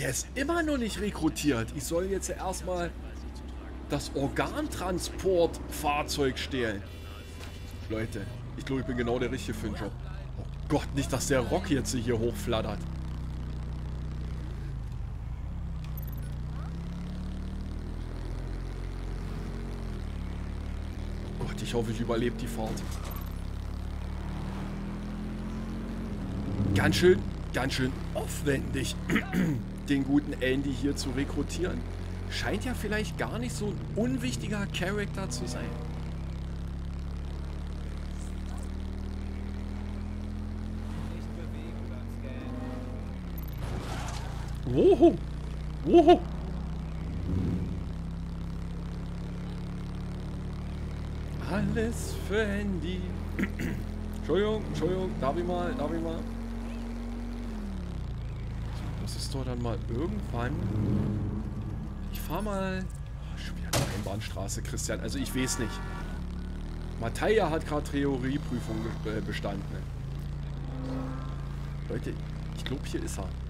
Der ist immer noch nicht rekrutiert. Ich soll jetzt erstmal das Organtransportfahrzeug stehlen. Leute, ich glaube, ich bin genau der Richtige für den Job. Oh Gott, nicht, dass der Rock jetzt hier hochflattert. Oh Gott, ich hoffe, ich überlebe die Fahrt. Ganz schön aufwendig, den guten Andy hier zu rekrutieren. Scheint ja vielleicht gar nicht so ein unwichtiger Charakter zu sein. Woho! Woho! Alles für Andy. Entschuldigung, darf ich mal? Das ist doch dann mal irgendwann. Ich fahr mal. Oh, schon wieder eine Einbahnstraße, Christian. Also ich weiß nicht. Mattia hat gerade Theorieprüfung bestanden. Leute, ich glaube, hier ist er.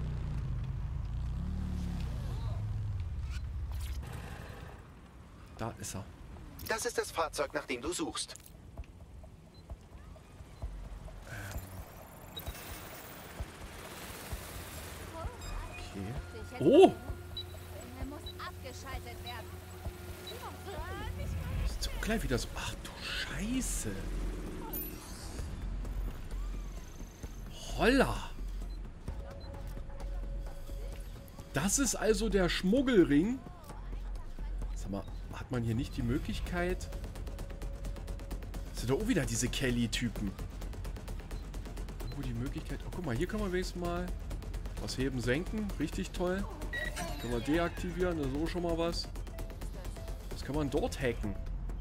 Da ist er. Das ist das Fahrzeug, nach dem du suchst. Okay. Oh! Er muss abgeschaltet werden. Ist so gleich wieder so. Ach du Scheiße. Holla. Das ist also der Schmuggelring. Sag mal, hat man hier nicht die Möglichkeit... Das sind doch auch wieder diese Kelly-Typen. Irgendwo die Möglichkeit... Oh, guck mal, hier können wir wenigstens mal was heben, senken. Richtig toll. Können wir deaktivieren, das ist so schon mal was. Was kann man dort hacken?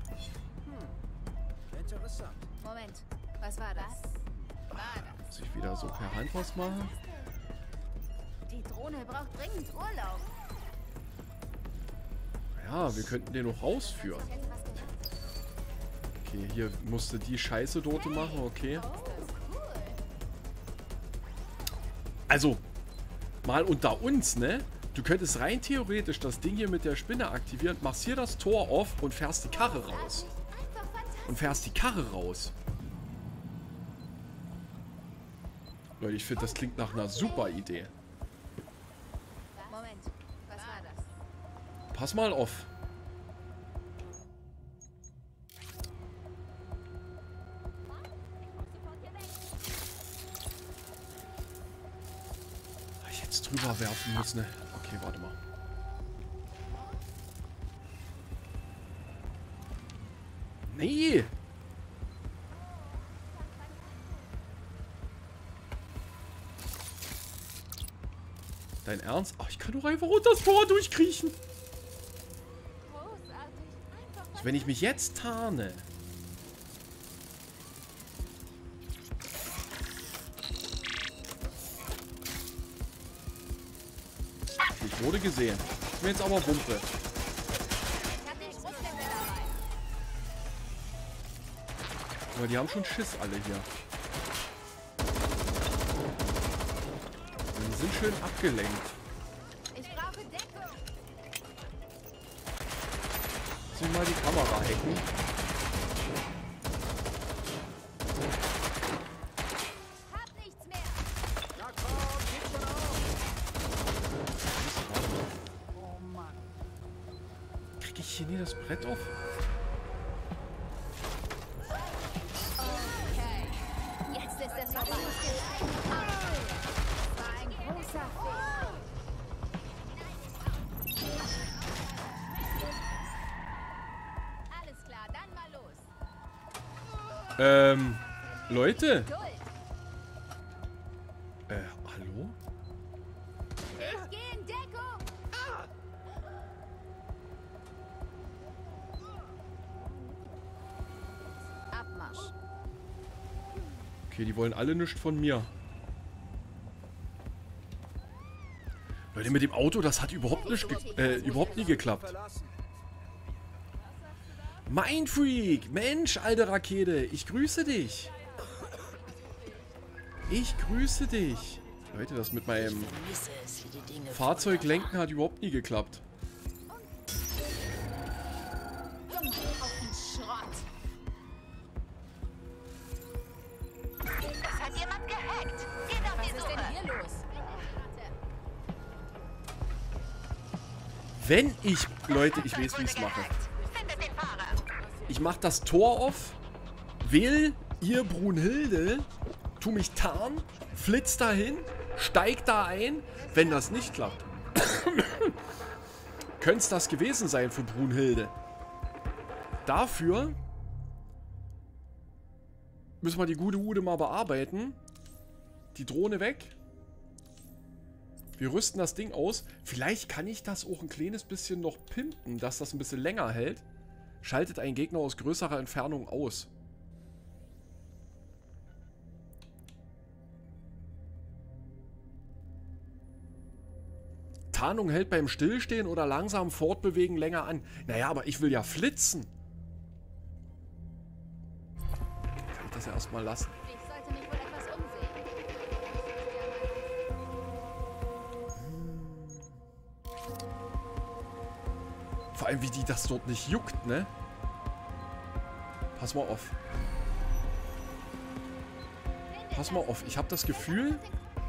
Interessant. Moment, was war das? Muss ich wieder so per Hand was machen? Die Drohne braucht dringend Urlaub. Ja, wir könnten den noch rausführen. Okay, hier musste die Scheiße dort machen, okay. Also, mal unter uns, ne? Du könntest rein theoretisch das Ding hier mit der Spinne aktivieren, machst hier das Tor auf und fährst die Karre raus. Leute, ich finde, das klingt nach einer super Idee. Moment, was war das? Pass mal auf. Jetzt drüber werfen müssen, ne? Okay, warte mal. Nee! Dein Ernst? Ach, ich kann doch einfach unter das Tor durchkriechen. Also wenn ich mich jetzt tarne. Ich wurde gesehen. Ich bin jetzt aber Wumpe. Aber die haben schon Schiss alle hier. Die sind schön abgelenkt. Ich brauche Deckung. Lass mich mal die Kamera hacken. Hab nichts mehr. Na komm, gib schon auf. Oh Mann. Krieg ich hier nie das Brett auf? Okay. Jetzt ist es vorbei. Das war ein großer Fehler. Alles klar, dann mal los. Leute. Geduld. Hallo? Ich gehe in Deckung. Abmarsch. Okay, die wollen alle nichts von mir. Leute, mit dem Auto, das hat überhaupt nie geklappt. Verlassen. Mindfreak! Mensch, alte Rakete, ich grüße dich. Ich grüße dich. Leute, das mit meinem Fahrzeuglenken hat überhaupt nie geklappt. Junge, auf den Schrott. Es hat jemand gehackt. Geht auf Was die ist Suche. denn hier los? Wenn ich... Leute, ich weiß, wie ich es mache. Findet den Fahrer. Ich mache das Tor auf, wähl ihr Brunhilde, tu mich tarnen, flitz dahin, steig da ein. Wenn das nicht klappt, könnte es das gewesen sein für Brunhilde. Dafür müssen wir die gute Ude mal bearbeiten. Die Drohne weg. Wir rüsten das Ding aus. Vielleicht kann ich das auch ein kleines bisschen noch pimpen, dass das ein bisschen länger hält. Schaltet einen Gegner aus größerer Entfernung aus. Tarnung hält beim Stillstehen oder langsam Fortbewegen länger an. Naja, aber ich will ja flitzen. Kann ich das ja erstmal lassen. Ich sollte mich wohl etwas umsehen. Vor allem, wie die das dort nicht juckt, ne? Pass mal auf. Pass mal auf. Ich habe das Gefühl...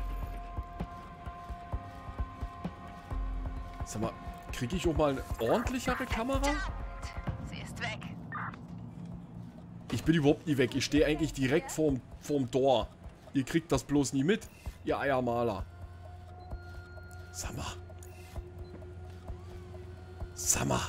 Sag mal, kriege ich auch mal eine ordentlichere Kamera? Sie ist weg. Ich bin überhaupt nie weg. Ich stehe eigentlich direkt vorm Tor. Ihr kriegt das bloß nie mit, ihr Eiermaler. Sag mal. Sag mal.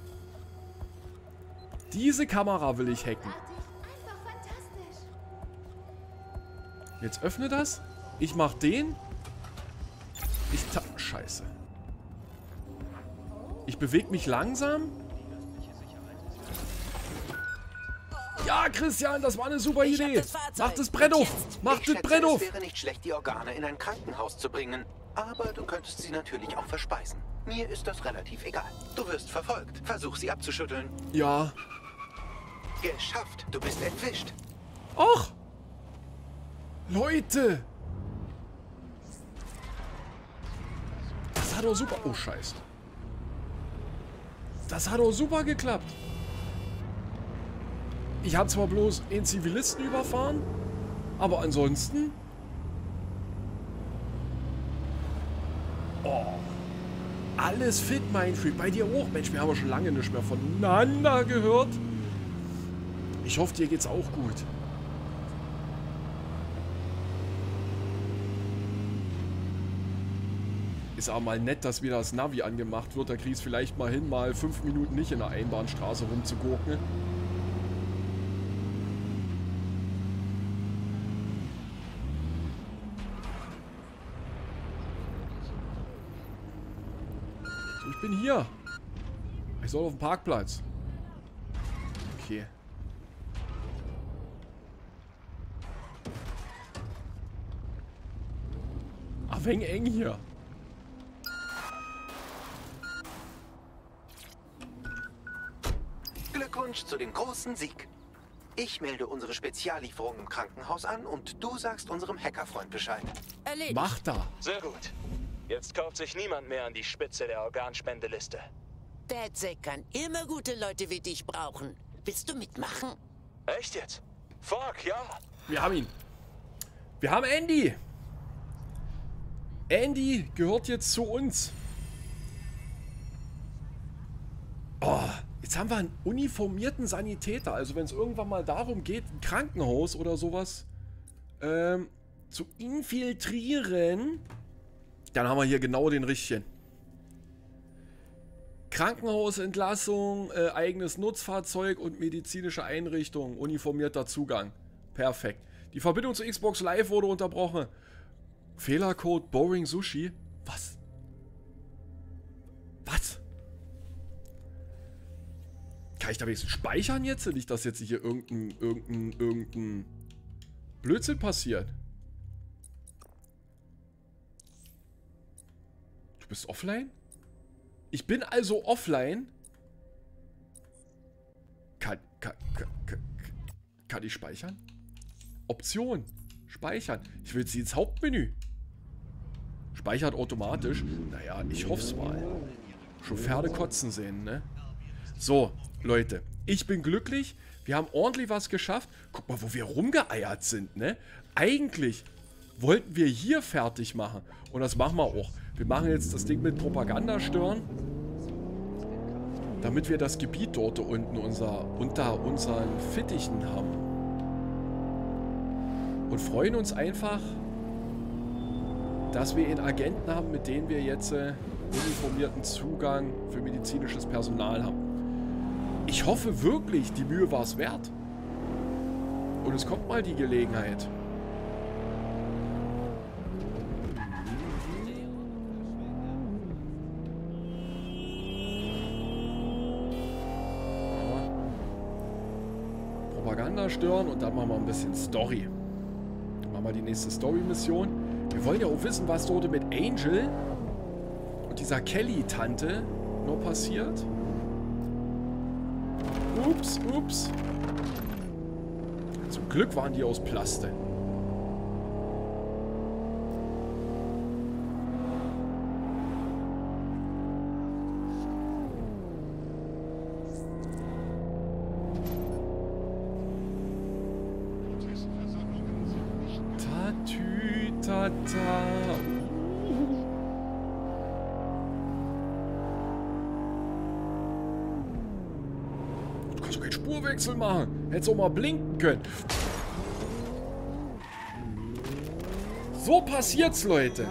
Diese Kamera will ich hacken. Einfach fantastisch. Jetzt öffne das. Ich mach den. Scheiße. Ich bewege mich langsam. Ja, Christian, das war eine super Idee. Mach das Brett auf. Mach Ich das schätze, Brett auf. es wäre nicht schlecht, die Organe in ein Krankenhaus zu bringen. Aber du könntest sie natürlich auch verspeisen. Mir ist das relativ egal. Du wirst verfolgt. Versuch sie abzuschütteln. Ja. Geschafft. Du bist entwischt. Och. Leute. Das hat doch super... Oh, scheiße. Das hat doch super geklappt. Ich habe zwar bloß einen Zivilisten überfahren, aber ansonsten... Oh. Alles fit, mein Freak. Bei dir auch. Mensch, wir haben ja schon lange nicht mehr voneinander gehört. Ich hoffe, dir geht's auch gut. Ist aber mal nett, dass wieder das Navi angemacht wird. Da kriegst du vielleicht mal hin, mal 5 Minuten nicht in der Einbahnstraße rumzugurken. So, ich bin hier. Ich soll auf den Parkplatz. Okay. Ach, wegen eng hier. Glückwunsch zu dem großen Sieg. Ich melde unsere Speziallieferung im Krankenhaus an und du sagst unserem Hackerfreund Bescheid. Erledigt. Mach da. Sehr gut. Jetzt kauft sich niemand mehr an die Spitze der Organspendeliste. DedSec kann immer gute Leute wie dich brauchen. Willst du mitmachen? Echt jetzt? Fuck, ja. Wir haben ihn. Wir haben Andy. Andy gehört jetzt zu uns. Oh, jetzt haben wir einen uniformierten Sanitäter. Also wenn es irgendwann mal darum geht, ein Krankenhaus oder sowas zu infiltrieren, dann haben wir hier genau den richtigen. Krankenhausentlassung, eigenes Nutzfahrzeug und medizinische Einrichtung, uniformierter Zugang. Perfekt. Die Verbindung zu Xbox Live wurde unterbrochen. Fehlercode Boring Sushi. Was? Was? Kann ich da wenigstens speichern jetzt? Nicht, dass jetzt hier irgendein Blödsinn passiert. Du bist offline? Ich bin also offline. Kann ich speichern? Option. Speichern. Ich will sie ins Hauptmenü. Speichert automatisch. Naja, ich hoffe es mal. Schon Pferde kotzen sehen, ne? So, Leute. Ich bin glücklich. Wir haben ordentlich was geschafft. Guck mal, wo wir rumgeeiert sind, ne? Eigentlich wollten wir hier fertig machen. Und das machen wir auch. Wir machen jetzt das Ding mit Propaganda stören. Damit wir das Gebiet dort unten unter unseren Fittichen haben. Und freuen uns einfach, dass wir einen Agenten haben, mit dem wir jetzt uniformierten Zugang für medizinisches Personal haben. Ich hoffe wirklich, die Mühe war es wert. Und es kommt mal die Gelegenheit. Propaganda stören und dann machen wir ein bisschen Story. Dann machen wir die nächste Story-Mission. Wir wollen ja auch wissen, was dort mit Angel und dieser Kelly-Tante noch passiert. Ups, ups. Zum Glück waren die aus Plaste. Tatütata. Du kannst doch keinen Spurwechsel machen. Hättest auch mal blinken können. So passiert's, Leute.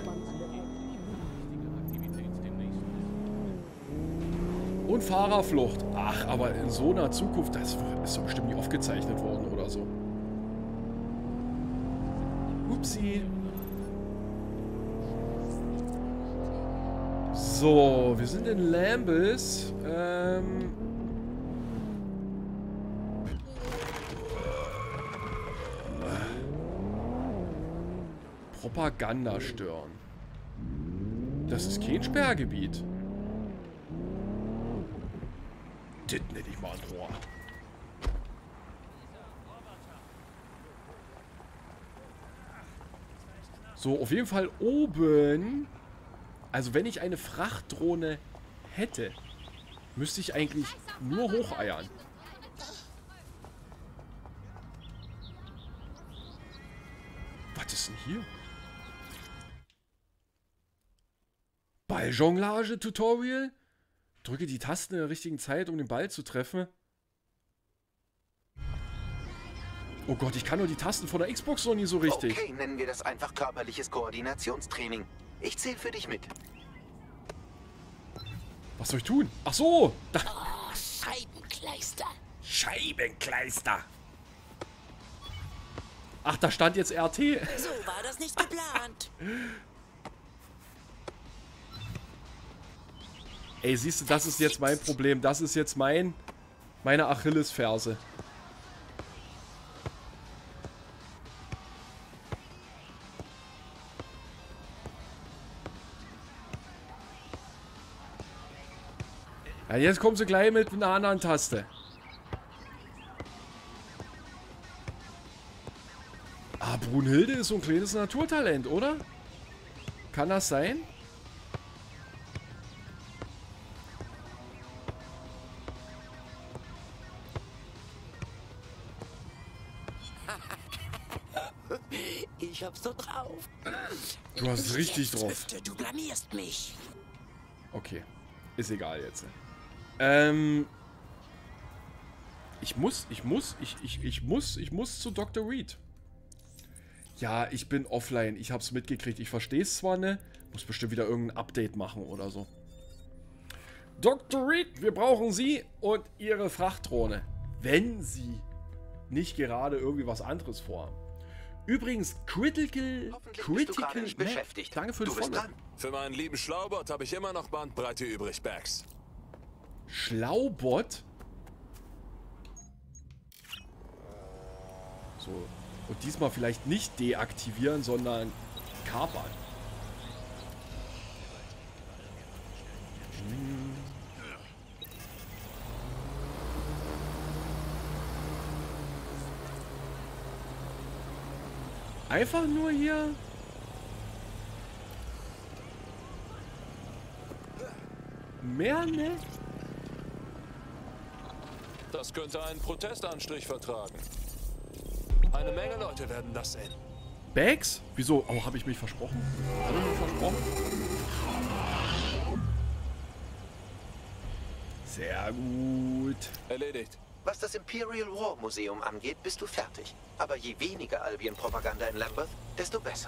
Und Fahrerflucht. Ach, aber in so einer Zukunft, das ist doch bestimmt nicht aufgezeichnet worden oder so. Upsi. So, wir sind in Lambis. Propaganda stören. Das ist kein Sperrgebiet. Das nenne ich mal ein Rohr. So, auf jeden Fall oben. Also wenn ich eine Frachtdrohne hätte, müsste ich eigentlich nur hocheiern. Was ist denn hier? Balljonglage-Tutorial? Drücke die Tasten in der richtigen Zeit, um den Ball zu treffen. Oh Gott, ich kann nur die Tasten von der Xbox noch nie so richtig. Okay, nennen wir das einfach körperliches Koordinationstraining. Ich zähle für dich mit. Was soll ich tun? Ach so! Oh, Scheibenkleister. Scheibenkleister! Ach, da stand jetzt RT. So war das nicht geplant. Ey, siehst du, das ist jetzt mein Problem. Das ist jetzt meine Achillesferse. Ja, jetzt kommen sie gleich mit einer anderen Taste. Ah, Brunhilde ist so ein kleines Naturtalent, oder? Kann das sein? Ich hab's so drauf. Du hast es richtig drauf. Du blamierst mich. Okay. Ist egal jetzt. Ich muss zu Dr. Reed. Ja, ich bin offline. Ich hab's mitgekriegt. Ich verstehe es zwar nicht. Muss bestimmt wieder irgendein Update machen oder so. Dr. Reed, wir brauchen Sie und Ihre Frachtdrohne. Wenn Sie nicht gerade irgendwie was anderes vorhaben. Übrigens, Critical beschäftigt. Danke für die Folge. Für meinen lieben Schlaubot habe ich immer noch Bandbreite übrig, Bax. Schlaubot? So. Und diesmal vielleicht nicht deaktivieren, sondern kapern. Einfach nur hier. Mehr, ne? Das könnte einen Protestanstrich vertragen. Eine Menge Leute werden das sehen. Bags? Wieso? Oh, habe ich mich versprochen? Habe ich mich versprochen? Sehr gut. Erledigt. Was das Imperial War Museum angeht, bist du fertig. Aber je weniger Albion-Propaganda in Lambeth, desto besser.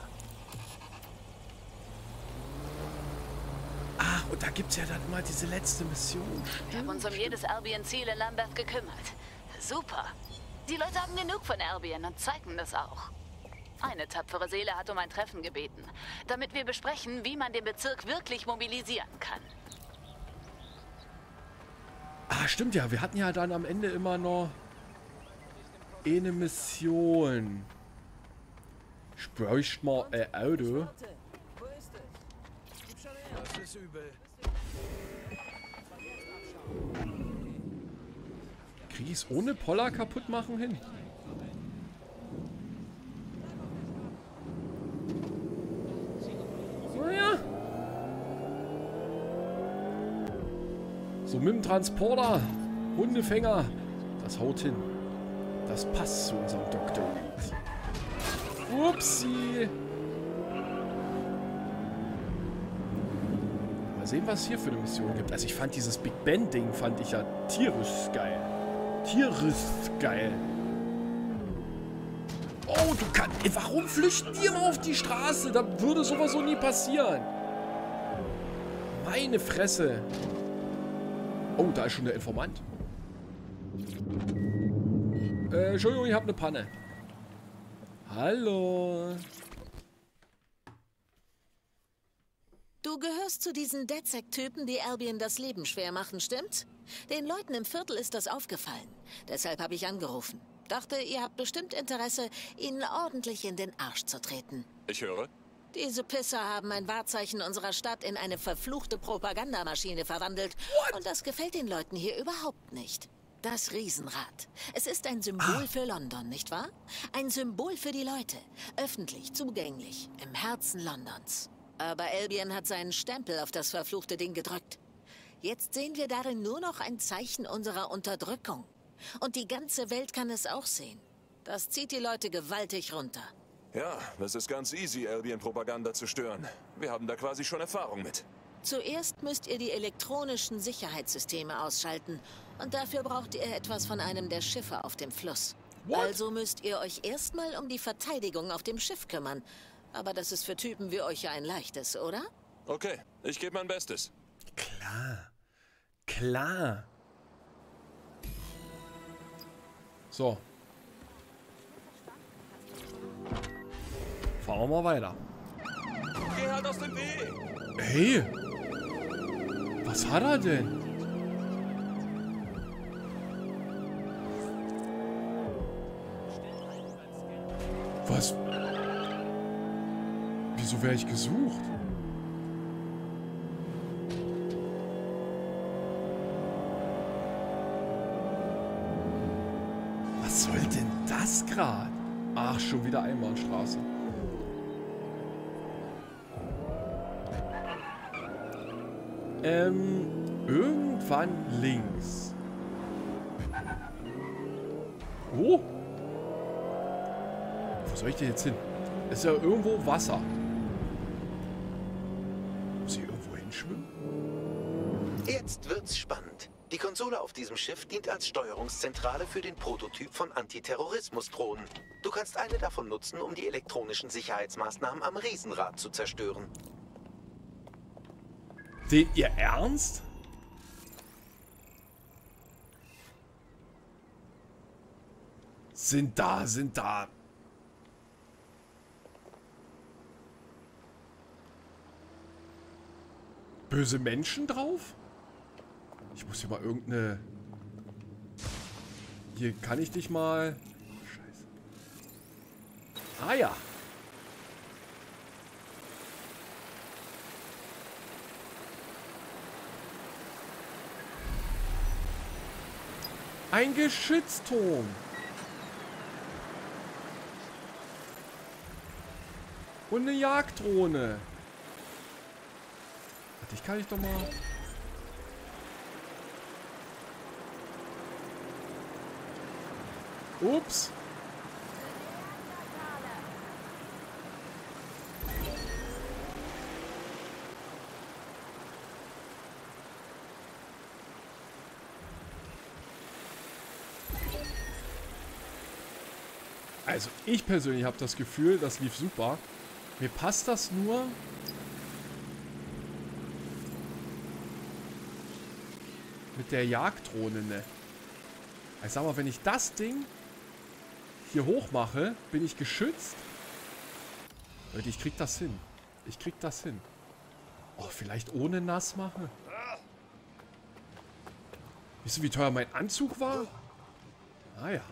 Ach, und da gibt's ja dann mal diese letzte Mission. Wir haben uns um jedes Albion-Ziel in Lambeth gekümmert. Super. Die Leute haben genug von Albion und zeigen das auch. Eine tapfere Seele hat um ein Treffen gebeten, damit wir besprechen, wie man den Bezirk wirklich mobilisieren kann. Ah, stimmt ja. Wir hatten ja dann am Ende immer noch eine Mission. Ich bräuchte mal ein Auto. Wo ist es? Gib schon her. Das ist übel. Krieg ich es ohne Poller kaputt machen hin? Naja. So mit dem Transporter. Hundefänger. Das haut hin. Das passt zu unserem Dr. Reed. Upsi. Mal sehen, was es hier für eine Mission gibt. Also ich fand dieses Big Ben-Ding, fand ich ja tierisch geil. Tierisch geil. Oh, du kannst... Warum flüchten die immer auf die Straße? Da würde sowas so nie passieren. Meine Fresse. Oh, da ist schon der Informant. Entschuldigung, ich habe eine Panne. Hallo. Du gehörst zu diesen DedSec-Typen, die Albion das Leben schwer machen, stimmt's? Den Leuten im Viertel ist das aufgefallen. Deshalb habe ich angerufen. Dachte, ihr habt bestimmt Interesse, ihnen ordentlich in den Arsch zu treten. Ich höre. Diese Pisser haben ein Wahrzeichen unserer Stadt in eine verfluchte Propagandamaschine verwandelt. Und das gefällt den Leuten hier überhaupt nicht. Das Riesenrad. Es ist ein Symbol für London, nicht wahr? Ein Symbol für die Leute. Öffentlich, zugänglich, im Herzen Londons. Aber Albion hat seinen Stempel auf das verfluchte Ding gedrückt. Jetzt sehen wir darin nur noch ein Zeichen unserer Unterdrückung. Und die ganze Welt kann es auch sehen. Das zieht die Leute gewaltig runter. Ja, es ist ganz easy, Albion-Propaganda zu stören. Wir haben da quasi schon Erfahrung mit. Zuerst müsst ihr die elektronischen Sicherheitssysteme ausschalten. Und dafür braucht ihr etwas von einem der Schiffe auf dem Fluss. Also müsst ihr euch erstmal um die Verteidigung auf dem Schiff kümmern. Aber das ist für Typen wie euch ja ein leichtes, oder? Okay, ich gebe mein Bestes. Klar. Klar. So. Fahren wir mal weiter. Geh halt aus dem Weg! Hey! Was hat er denn? Was? Wieso wäre ich gesucht? Was soll denn das gerade? Ach, schon wieder Einbahnstraße. Irgendwann links. Oh! Wo soll ich denn jetzt hin? Ist ja irgendwo Wasser. Muss ich irgendwo hinschwimmen? Jetzt wird's spannend. Die Konsole auf diesem Schiff dient als Steuerungszentrale für den Prototyp von Antiterrorismus-Drohnen. Du kannst eine davon nutzen, um die elektronischen Sicherheitsmaßnahmen am Riesenrad zu zerstören. Den ihr Ernst? Sind da böse Menschen drauf? Ich muss hier mal irgendeine... Hier kann ich dich mal... Scheiße. Ah ja. Ein Geschützturm. Und eine Jagddrohne. Warte, ich kann ich doch mal... Ups. Also ich persönlich habe das Gefühl, das lief super. Mir passt das nur... mit der Jagddrohne, ne? Ich sag mal, wenn ich das Ding hier hoch mache, bin ich geschützt. Leute, ich krieg das hin. Ich krieg das hin. Oh, vielleicht ohne nass machen? Wisst ihr, wie teuer mein Anzug war? Ah ja.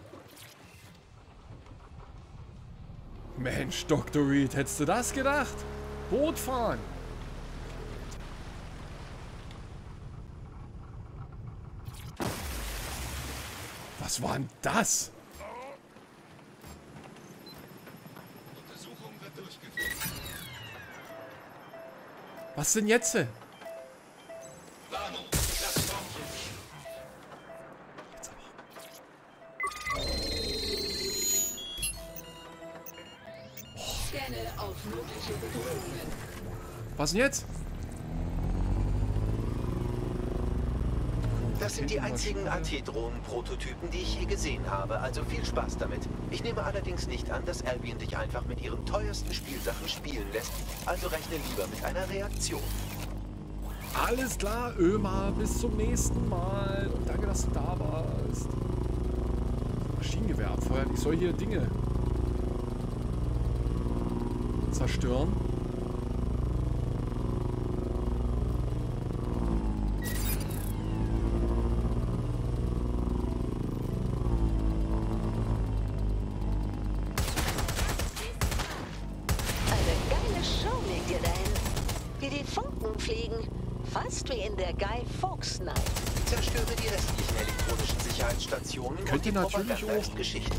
Mensch, Dr. Reed, hättest du das gedacht? Boot fahren. Was war denn das? Was denn jetzt? Was denn jetzt? Das sind die einzigen AT-Drohnen-Prototypen, die ich je gesehen habe, also viel Spaß damit. Ich nehme allerdings nicht an, dass Albion dich einfach mit ihren teuersten Spielsachen spielen lässt, also rechne lieber mit einer Reaktion. Alles klar, Ömer, bis zum nächsten Mal. Und danke, dass du da warst. Maschinengewehr abfeuern. Ich soll hier Dinge zerstören. Fast wie in der Guy Fawkes Night. Zerstöre die restlichen elektronischen Sicherheitsstationen Könnt ihr natürlich Propaganda ist Geschichte.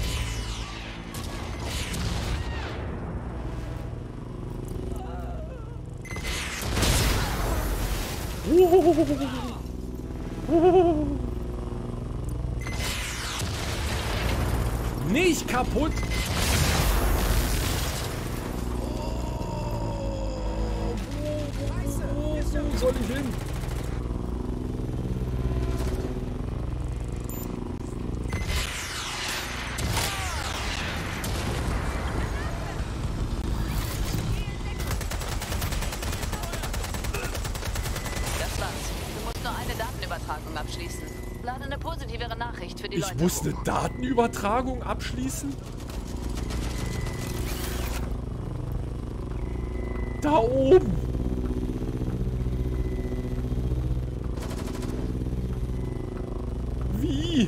Nicht kaputt! Wo soll ich hin? Das war's. Du musst nur eine Datenübertragung abschließen. Lade eine positivere Nachricht für die Leute. Ich muss eine Datenübertragung abschließen? Da oben! Wie?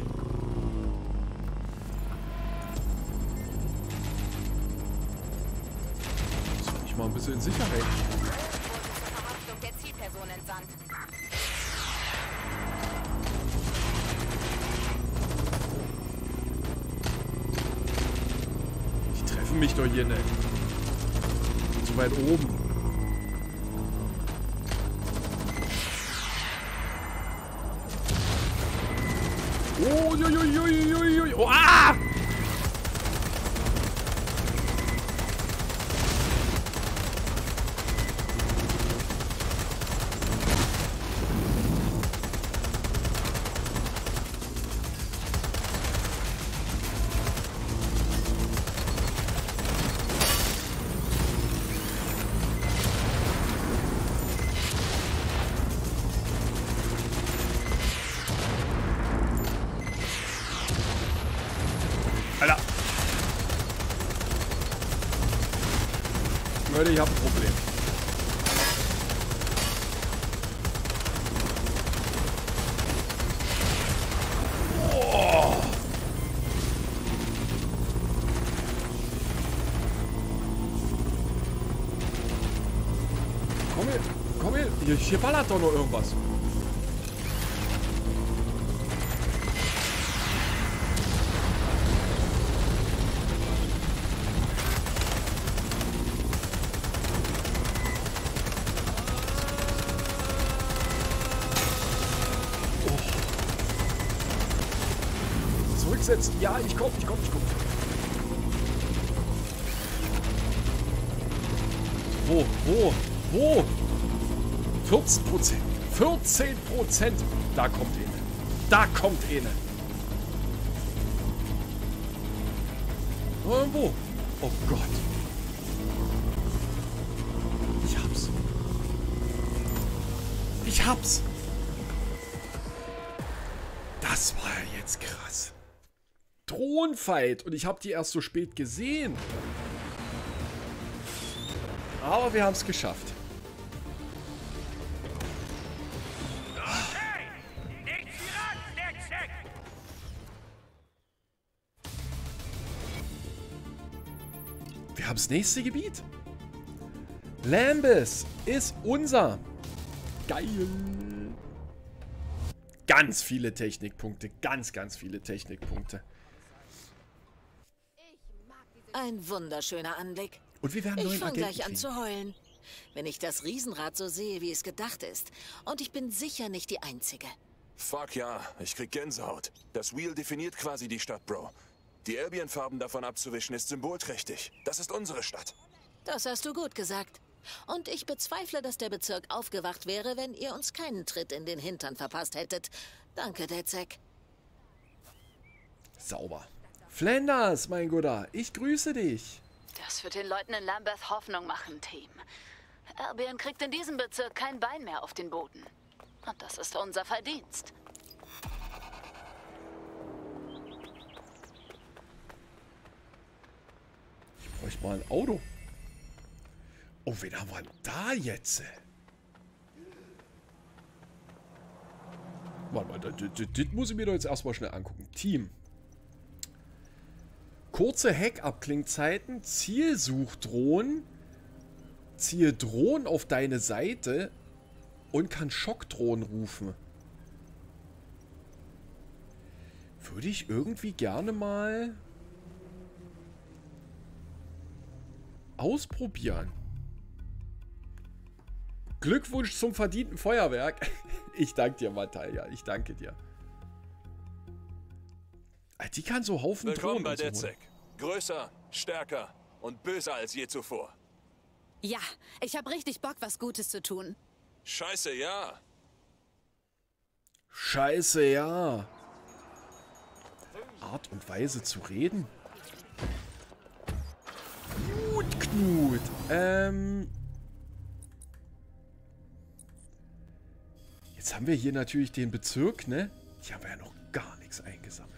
Soll ich mal ein bisschen in Sicherheit? Der Zielperson entsandt. Die treffen mich doch hier nicht. Zu weit oben. Oh, ui. Oh, ah! Alter. Leute, ich hab ein Problem. Oh. Komm her. Hier ballert doch noch irgendwas. zurücksetzen. Ja, ich komm. Wo? 14%. 14%. Da kommt eine. Wo? Oh Gott. Ich hab's. Das war ja jetzt krass. Thronfight. Und ich habe die erst so spät gesehen. Aber wir haben es geschafft. Wir haben das nächste Gebiet. Lambeth ist unser. Geil. Ganz viele Technikpunkte. Ganz viele Technikpunkte. Ein wunderschöner Anblick. Und wir werden Ich fange gleich an zu heulen, wenn ich das Riesenrad so sehe, wie es gedacht ist. Und ich bin sicher nicht die Einzige. Fuck ja, ich krieg Gänsehaut. Das Wheel definiert quasi die Stadt, Bro. Die Albion-Farben davon abzuwischen ist symbolträchtig. Das ist unsere Stadt. Das hast du gut gesagt. Und ich bezweifle, dass der Bezirk aufgewacht wäre, wenn ihr uns keinen Tritt in den Hintern verpasst hättet. Danke, DedSec. Sauber. Flanders, mein Guter, ich grüße dich. Das wird den Leuten in Lambeth Hoffnung machen, Team. Albion kriegt in diesem Bezirk kein Bein mehr auf den Boden. Und das ist unser Verdienst. Ich bräuchte mal ein Auto. Oh, wen haben wir denn da jetzt? Warte mal, das muss ich mir doch jetzt erstmal schnell angucken. Team. Kurze Heckabklingzeiten, Zielsuchdrohnen, ziehe Drohnen auf deine Seite und kann Schockdrohnen rufen. Würde ich irgendwie gerne mal ausprobieren. Glückwunsch zum verdienten Feuerwerk. Ich danke dir, Natalia. Ich danke dir. Die kann so Haufen Willkommen Drohnen bei und so DedSec. Größer, stärker und böser als je zuvor. Ja, ich habe richtig Bock, was Gutes zu tun. Scheiße, ja. Scheiße, ja. Art und Weise zu reden. Knut. Jetzt haben wir hier natürlich den Bezirk, ne? Hier haben wir ja noch gar nichts eingesammelt.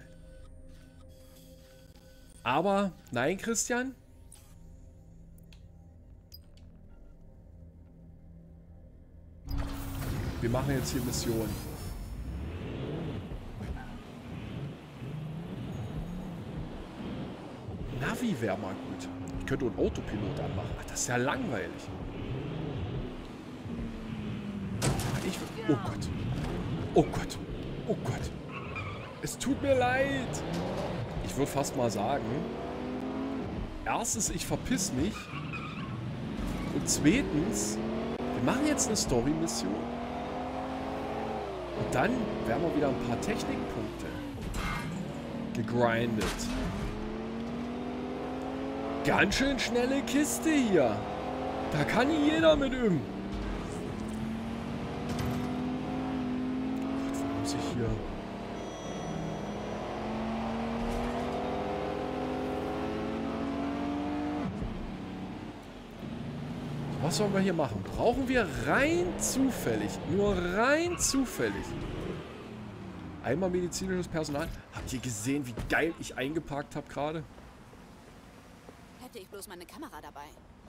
Aber, nein, Christian. Wir machen jetzt hier Mission. Navi wäre mal gut. Ich könnte einen Autopilot anmachen. Ach, das ist ja langweilig. Oh Gott. Oh Gott. Oh Gott. Es tut mir leid. Ich würde fast mal sagen, erstens, ich verpiss mich. Und zweitens, wir machen jetzt eine Story-Mission. Und dann werden wir wieder ein paar Technikpunkte gegrindet. Ganz schön schnelle Kiste hier. Da kann jeder mit um. Gott, wo muss ich hier... Was sollen wir hier machen? Brauchen wir rein zufällig, nur rein zufällig, einmal medizinisches Personal? Habt ihr gesehen, wie geil ich eingeparkt habe gerade? Hätte ich bloß meine Kamera dabei.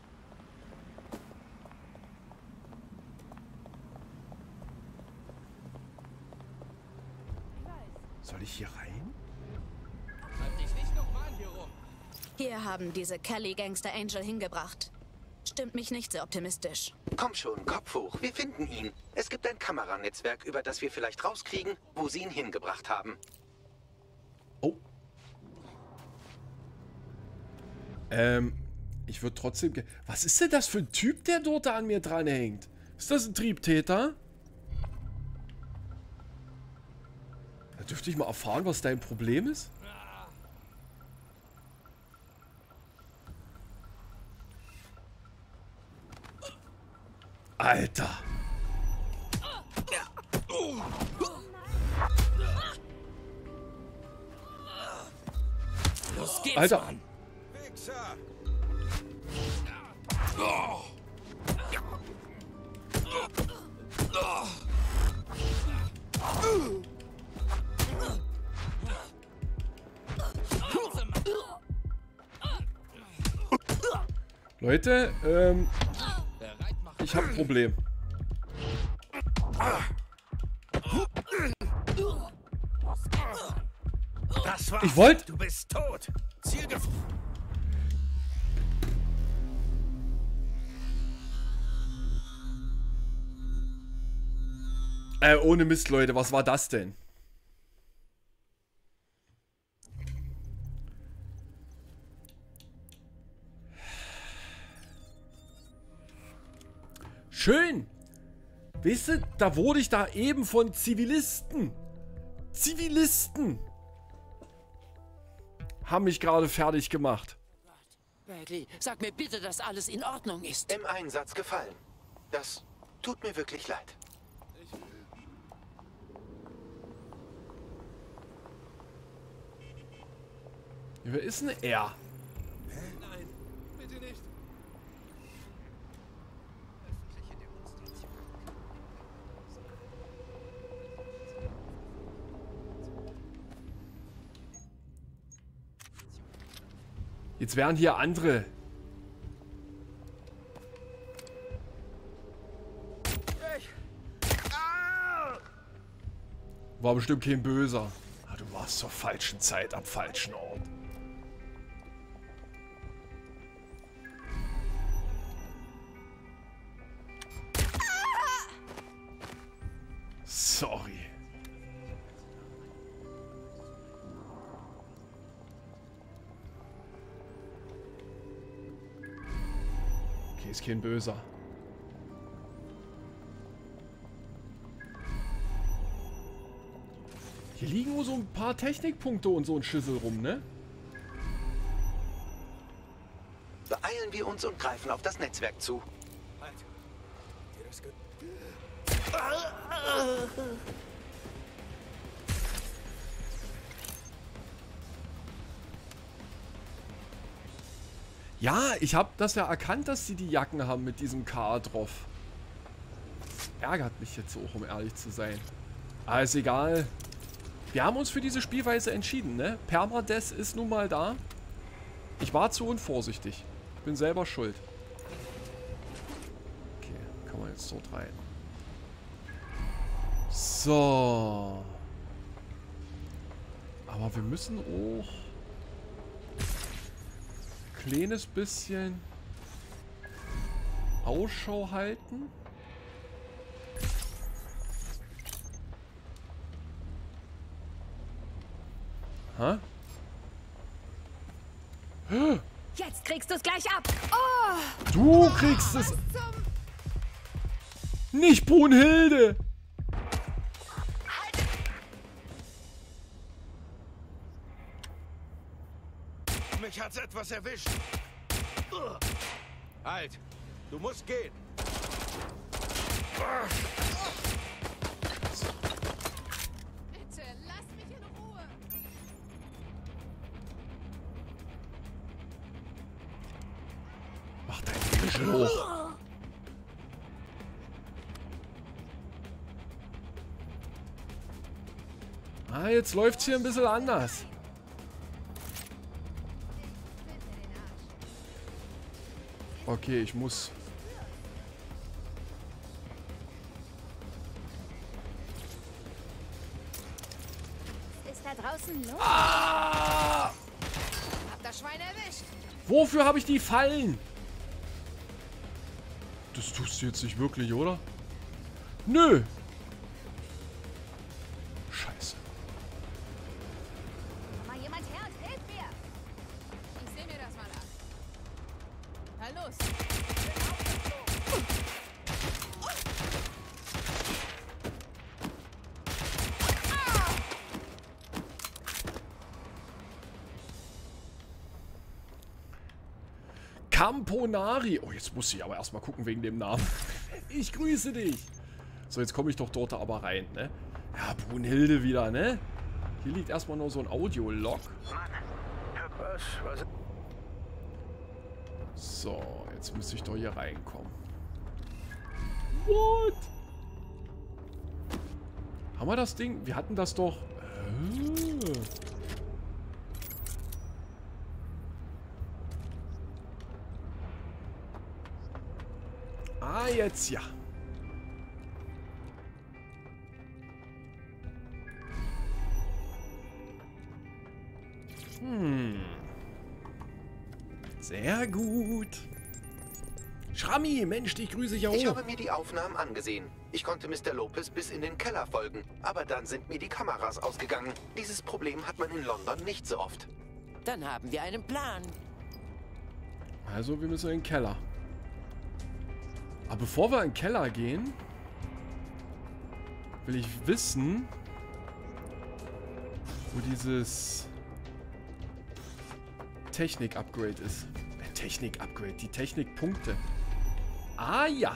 Soll ich hier rein? Hier haben diese Kelly-Gangster Angel hingebracht. Stimmt mich nicht sehr optimistisch. Komm schon, Kopf hoch, wir finden ihn. Es gibt ein Kameranetzwerk, über das wir vielleicht rauskriegen, wo sie ihn hingebracht haben. Oh. Ich würde trotzdem... Was ist denn das für ein Typ, der dort an mir dran hängt? Ist das ein Triebtäter? Da dürfte ich mal erfahren, was dein Problem ist? Alter. Los geht's, Alter. Mann. Wichser! Leute, ich hab ein Problem. Das war's. Ich wollte... Du bist tot. Ziel gefunden. Ohne Mist, Leute, was war das denn? Schön! Weißt du, da wurde ich da eben von Zivilisten haben mich gerade fertig gemacht. Bagley, sag mir bitte, dass alles in Ordnung ist. Im Einsatz gefallen. Das tut mir wirklich leid. Wer ist denn er? Nein, bitte nicht. Jetzt wären hier andere. War bestimmt kein Böser. Ah, du warst zur falschen Zeit am falschen Ort. Sorry. Okay, ist kein Böser. Hier liegen nur so ein paar Technikpunkte und so ein Schüssel rum, ne? Beeilen wir uns und greifen auf das Netzwerk zu. Halt. Dir das gut? Ja, ich habe das ja erkannt, dass sie die Jacken haben mit diesem K drauf. Ärgert mich jetzt auch, um ehrlich zu sein. Aber ist egal. Wir haben uns für diese Spielweise entschieden, ne? Permadeath ist nun mal da. Ich war zu unvorsichtig. Ich bin selber schuld. Okay, kann man jetzt dort rein. So. Aber wir müssen auch ein kleines bisschen Ausschau halten. Hä? Jetzt kriegst du es gleich ab. Oh, Du kriegst es. Nicht Brunhilde. Mich hat's etwas erwischt. Halt. Du musst gehen. bitte, lass mich in Ruhe. Mach deinen Büschel hoch. Ah, jetzt läuft's hier ein bisschen anders. Okay, ich muss. Ist da draußen los? Ah! Hab das Schwein erwischt. Wofür habe ich die Fallen? Das tust du jetzt nicht wirklich, oder? Nö. Scheiße. Komm mal jemand her und hilf mir. Ich seh mir das mal an. Na los. Camponari. Oh, jetzt muss ich aber erstmal gucken wegen dem Namen. ich grüße dich. So, jetzt komme ich doch dort aber rein, ne? Ja, Brunhilde wieder, ne? Hier liegt erstmal nur so ein Audio-Log. Was? So, jetzt müsste ich doch hier reinkommen. What? Haben wir das Ding? Wir hatten das doch... Ah, jetzt ja. Sehr gut. Schrammi, Mensch, dich grüße ich auch. Ich habe mir die Aufnahmen angesehen. Ich konnte Mr. Lopez bis in den Keller folgen, aber dann sind mir die Kameras ausgegangen. Dieses Problem hat man in London nicht so oft. Dann haben wir einen Plan. Also, wir müssen in den Keller. Aber bevor wir in den Keller gehen, will ich wissen, wo dieses Technik-Upgrade ist. Technik-Upgrade, die Technikpunkte. Ah ja.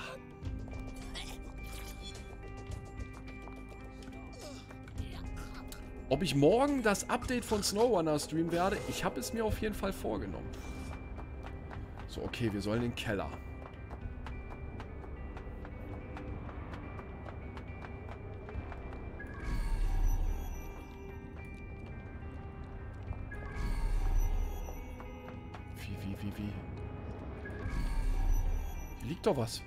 Ob ich morgen das Update von SnowRunner streamen werde, ich habe es mir auf jeden Fall vorgenommen. So, okay, wir sollen in den Keller. Wie? Hier liegt doch was.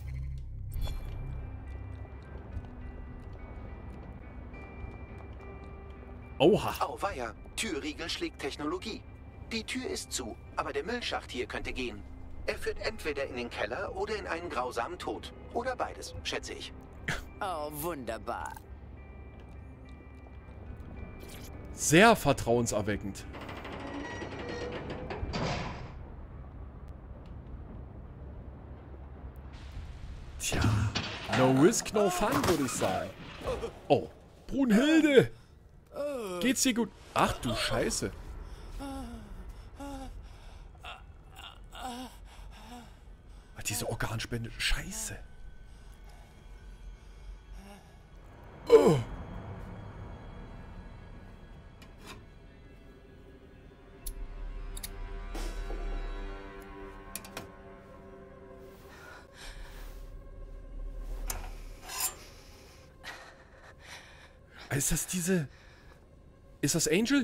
Oha. Auweia, Türriegel schlägt Technologie. Die Tür ist zu, aber der Müllschacht hier könnte gehen. Er führt entweder in den Keller oder in einen grausamen Tod. Oder beides, schätze ich. Oh, wunderbar. Sehr vertrauenserweckend. Tja, no risk, no fun, würde ich sagen. Oh, Brunhilde! Geht's dir gut? Ach du Scheiße. Diese Organspende, Scheiße. Oh. Ist das diese... Ist das Angel?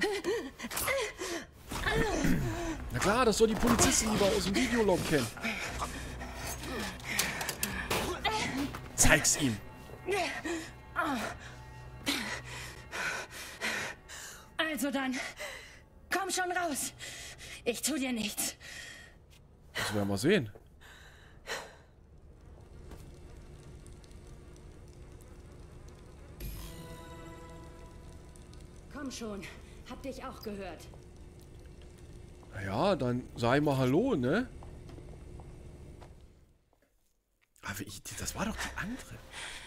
Na klar, das soll die Polizistin, die wir aus dem Videolog kennen. Zeig's ihm. Also dann, komm schon raus. Ich tu dir nichts. Das werden wir sehen. Komm schon, hab dich auch gehört. Ja, dann sag mal Hallo, ne? Aber das war doch die andere.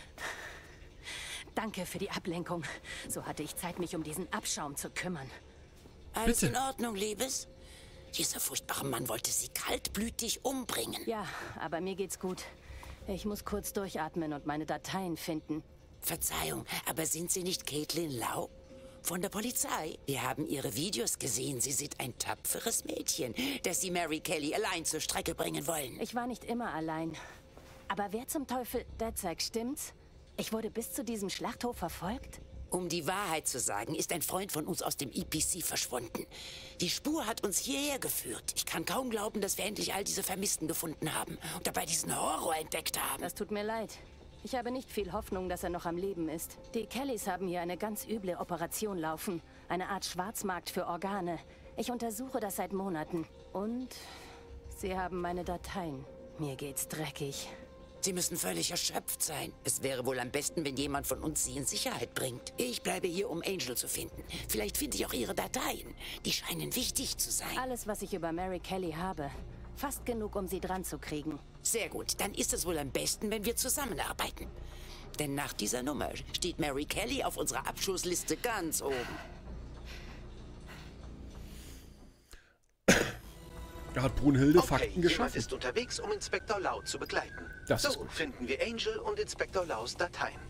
Danke für die Ablenkung. So hatte ich Zeit, mich um diesen Abschaum zu kümmern. Alles in Ordnung, Liebes? Dieser furchtbare Mann wollte sie kaltblütig umbringen. Ja, aber mir geht's gut. Ich muss kurz durchatmen und meine Dateien finden. Verzeihung, aber sind Sie nicht Caitlin Lau? Von der Polizei. Wir haben Ihre Videos gesehen. Sie sind ein tapferes Mädchen, das Sie Mary Kelly allein zur Strecke bringen wollen. Ich war nicht immer allein. Aber wer zum Teufel, Derzek, stimmt's? Ich wurde bis zu diesem Schlachthof verfolgt? Um die Wahrheit zu sagen, ist ein Freund von uns aus dem EPC verschwunden. Die Spur hat uns hierher geführt. Ich kann kaum glauben, dass wir endlich all diese Vermissten gefunden haben und dabei diesen Horror entdeckt haben. Das tut mir leid. Ich habe nicht viel Hoffnung, dass er noch am Leben ist. Die Kellys haben hier eine ganz üble Operation laufen. Eine Art Schwarzmarkt für Organe. Ich untersuche das seit Monaten. Und sie haben meine Dateien. Mir geht's dreckig. Sie müssen völlig erschöpft sein. Es wäre wohl am besten, wenn jemand von uns Sie in Sicherheit bringt. Ich bleibe hier, um Angel zu finden. Vielleicht finde ich auch Ihre Dateien. Die scheinen wichtig zu sein. Alles, was ich über Mary Kelly habe. Fast genug, um sie dran zu kriegen. Sehr gut. Dann ist es wohl am besten, wenn wir zusammenarbeiten. Denn nach dieser Nummer steht Mary Kelly auf unserer Abschussliste ganz oben. Da hat Brunhilde Okay, Fakten jemand geschaffen. ist unterwegs, um Inspektor Lau zu begleiten. Das so ist gut. finden wir Angel und Inspektor Laus Dateien.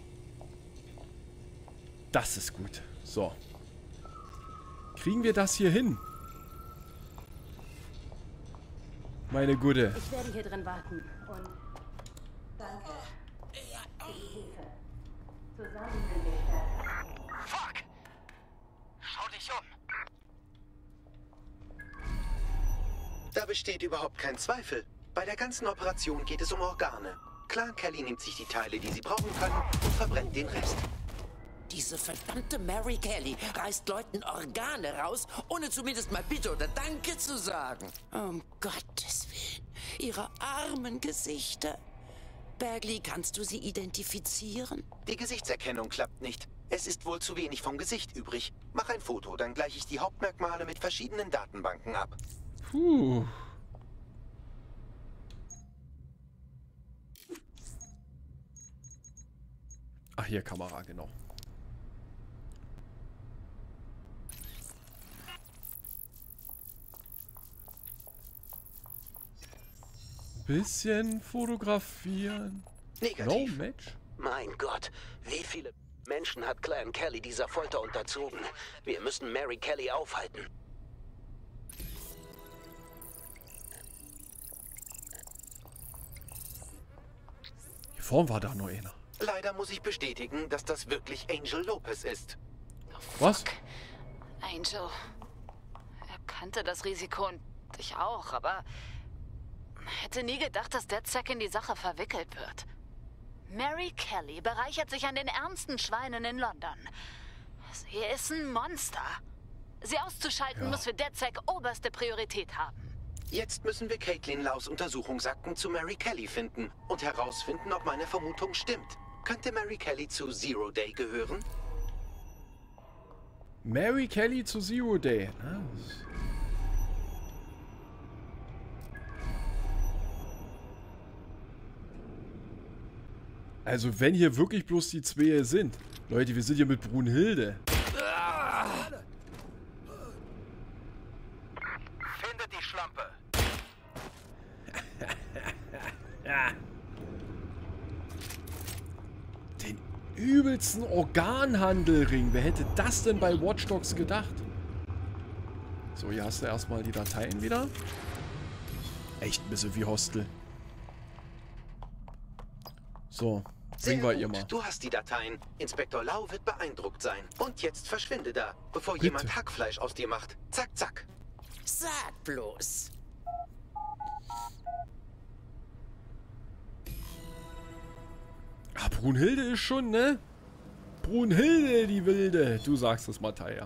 Das ist gut. So. Kriegen wir das hier hin? Meine Gute. Ich werde hier drin warten und... Danke. Für die Hilfe. Zusammen sind wir stärker. Fuck! Schau dich um. Da besteht überhaupt kein Zweifel. Bei der ganzen Operation geht es um Organe. Clan Kelly nimmt sich die Teile, die sie brauchen können, und verbrennt den Rest. Diese verdammte Mary Kelly reißt Leuten Organe raus, ohne zumindest mal Bitte oder Danke zu sagen. Um Gottes Willen, ihre armen Gesichter. Bagley, kannst du sie identifizieren? Die Gesichtserkennung klappt nicht. Es ist wohl zu wenig vom Gesicht übrig. Mach ein Foto, dann gleiche ich die Hauptmerkmale mit verschiedenen Datenbanken ab. Puh. Ach, hier Kamera, genau. Bisschen fotografieren. Negativ. No match. Mein Gott, wie viele Menschen hat Clan Kelly dieser Folter unterzogen? Wir müssen Mary Kelly aufhalten. Hier vorne war da noch einer. Leider muss ich bestätigen, dass das wirklich Angel Lopez ist. Was? Angel. Er kannte das Risiko und ich auch, aber hätte nie gedacht, dass DedSec in die Sache verwickelt wird. Mary Kelly bereichert sich an den ärmsten Schweinen in London. Sie ist ein Monster. Sie auszuschalten muss für DedSec oberste Priorität haben. Jetzt müssen wir Caitlin Laus Untersuchungsakten zu Mary Kelly finden und herausfinden, ob meine Vermutung stimmt. Könnte Mary Kelly zu Zero Day gehören? Mary Kelly zu Zero Day. Also wenn hier wirklich bloß die zwei sind. Leute, wir sind hier mit Brunhilde. Findet die Schlampe. Den übelsten Organhandelring. Wer hätte das denn bei Watch Dogs gedacht? So, hier hast du erstmal die Dateien wieder. Echt ein bisschen wie Hostel. So, bringen wir ihr mal. Du hast die Dateien. Inspektor Lau wird beeindruckt sein. Und jetzt verschwinde da, bevor jemand Hackfleisch aus dir macht. Zack, zack. Sag bloß. Ah, Brunhilde ist schon, ne? Brunhilde, die Wilde. Du sagst es, Matthäa.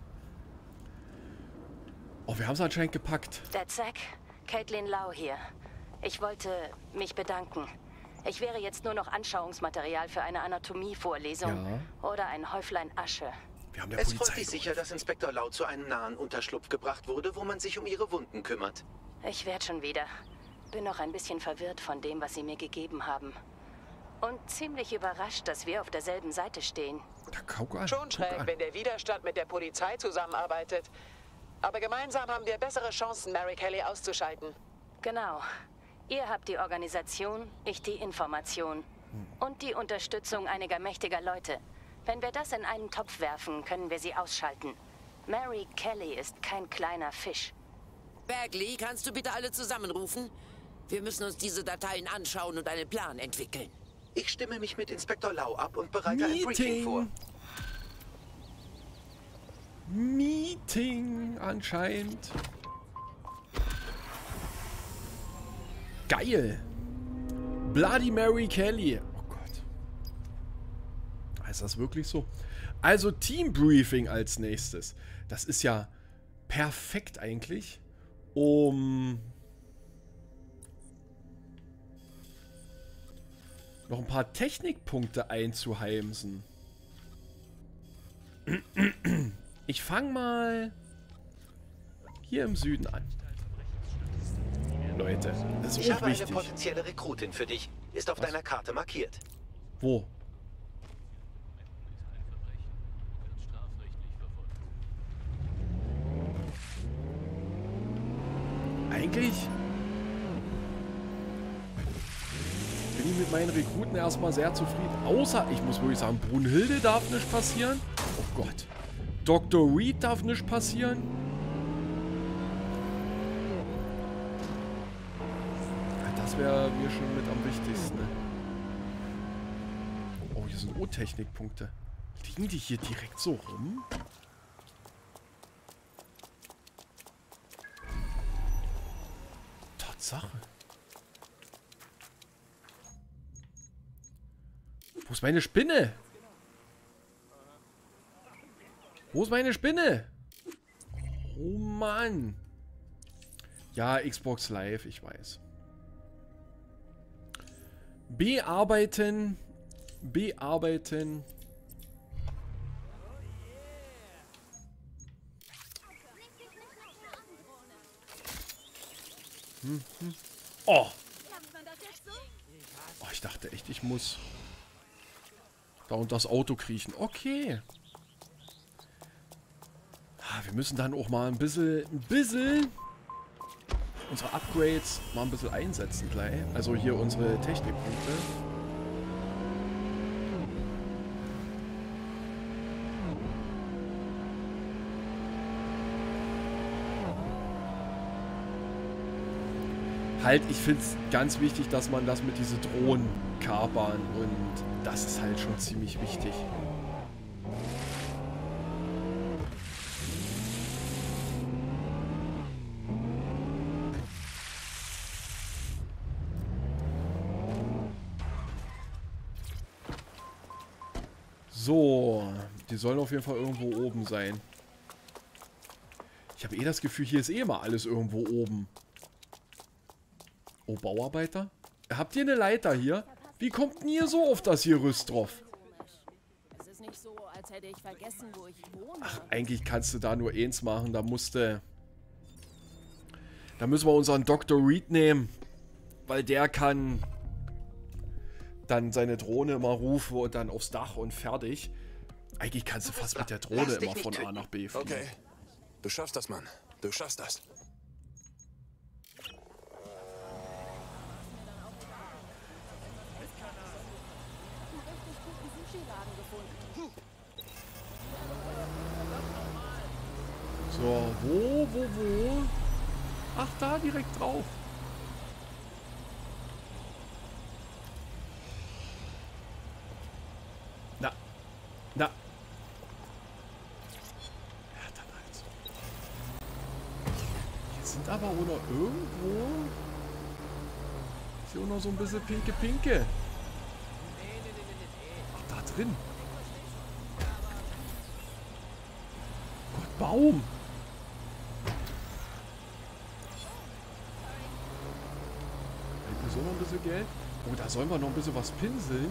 Oh, wir haben es anscheinend gepackt. DedSec, Caitlin Lau hier. Ich wollte mich bedanken. Ich wäre jetzt nur noch Anschauungsmaterial für eine Anatomievorlesung oder ein Häuflein Asche. Wir haben der Es Polizei freut mich sicher, dass Inspektor Lau zu einem nahen Unterschlupf gebracht wurde, wo man sich um ihre Wunden kümmert. Ich werde schon wieder. Bin noch ein bisschen verwirrt von dem, was sie mir gegeben haben. Und ziemlich überrascht, dass wir auf derselben Seite stehen. Schon schräg, wenn der Widerstand mit der Polizei zusammenarbeitet. Aber gemeinsam haben wir bessere Chancen, Mary Kelly auszuschalten. Genau. Ihr habt die Organisation, ich die Information. Und die Unterstützung einiger mächtiger Leute. Wenn wir das in einen Topf werfen, können wir sie ausschalten. Mary Kelly ist kein kleiner Fisch. Bagley, kannst du bitte alle zusammenrufen? Wir müssen uns diese Dateien anschauen und einen Plan entwickeln. Ich stimme mich mit Inspektor Lau ab und bereite ein Briefing vor. Meeting anscheinend. Geil. Bloody Mary Kelly. Oh Gott. Ist das wirklich so? Also Team Briefing als nächstes. Das ist ja perfekt eigentlich, um noch ein paar Technikpunkte einzuheimsen. Ich fange mal hier im Süden an. Leute, das ist Ich habe wichtig. eine potenzielle Rekrutin für dich. Ist auf deiner Karte markiert. Wo? eigentlich bin ich mit meinen Rekruten erstmal sehr zufrieden. Außer, ich muss wirklich sagen, Brunhilde darf nicht passieren. Oh Gott. Dr. Reed darf nicht passieren. Ja, das wäre mir schon mit am wichtigsten. Ne? Oh, hier sind O-Technikpunkte. Liegen die hier direkt so rum? Tatsache. Wo ist meine Spinne? Wo ist meine Spinne? Oh Mann. Ja, Xbox Live, ich weiß. Bearbeiten. Bearbeiten. Oh. Oh, ich dachte echt, ich muss da unter das Auto kriechen. Okay. Wir müssen dann auch mal ein bisschen unsere Upgrades mal ein bisschen einsetzen gleich. Also hier unsere Technikpunkte. Halt, ich finde es ganz wichtig, dass man das mit diesen Drohnen kapern und das ist halt schon ziemlich wichtig. So, die sollen auf jeden Fall irgendwo oben sein. Ich habe eh das Gefühl, hier ist eh mal alles irgendwo oben. Oh, Bauarbeiter? Habt ihr eine Leiter hier? Wie kommt denn ihr so auf das Gerüst drauf? Es ist nicht so, als hätte ich vergessen, wo ich wohne. Ach, eigentlich kannst du da nur eins machen. Da müssen wir unseren Dr. Reed nehmen. Weil der kann dann seine Drohne immer rufen und dann aufs Dach und fertig. Eigentlich kannst du fast mit der Drohne immer von A nach B fliegen. Okay. Du schaffst das, Mann. Du schaffst das. So, wo? Ach, da direkt drauf. Na. Ja, dann also. Hier sind aber auch noch irgendwo... Ist hier auch noch so ein bisschen Pinke. Ach, da drin. Gott, Baum. So noch ein bisschen Geld. Oh, da sollen wir noch ein bisschen was pinseln.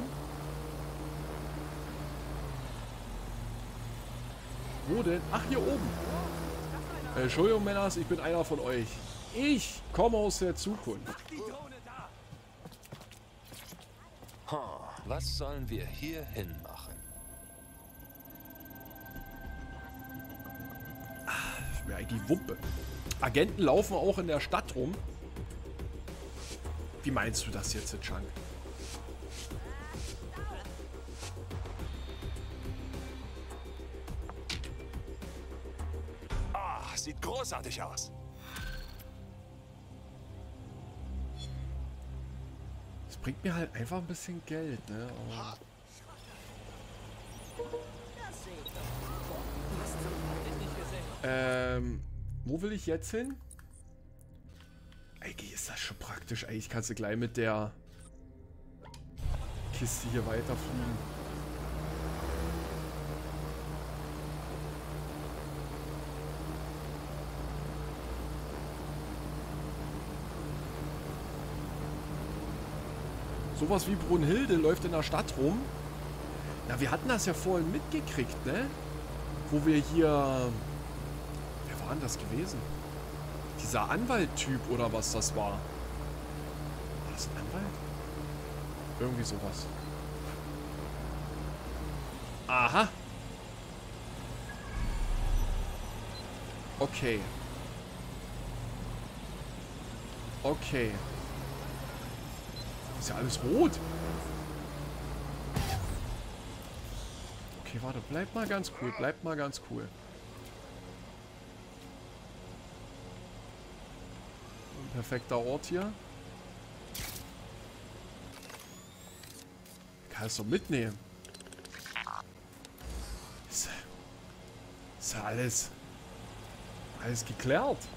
Wo denn? Ach, hier oben. Entschuldigung, Männers, ich bin einer von euch. Ich komme aus der Zukunft. Was sollen wir hier hin machen? Ist mir eigentlich Wumpe. Agenten laufen auch in der Stadt rum. Wie meinst du das jetzt, Chunk? Ah, sieht großartig aus. Das bringt mir halt einfach ein bisschen Geld, ne? Aber wo will ich jetzt hin? Eigentlich ist das schon praktisch. Eigentlich kannst du gleich mit der Kiste hier weiterfliegen. Sowas wie Brunhilde läuft in der Stadt rum. Na, wir hatten das ja vorhin mitgekriegt, ne? Wo wir hier... Wer war denn das gewesen? Dieser Anwalt-Typ oder was das war. War das ein Anwalt? Irgendwie sowas. Aha. Okay. Okay. Ist ja alles rot. Okay, warte. Bleib mal ganz cool. Bleib mal ganz cool. Ein perfekter Ort hier. Kannst du mitnehmen. Ist ja alles geklärt.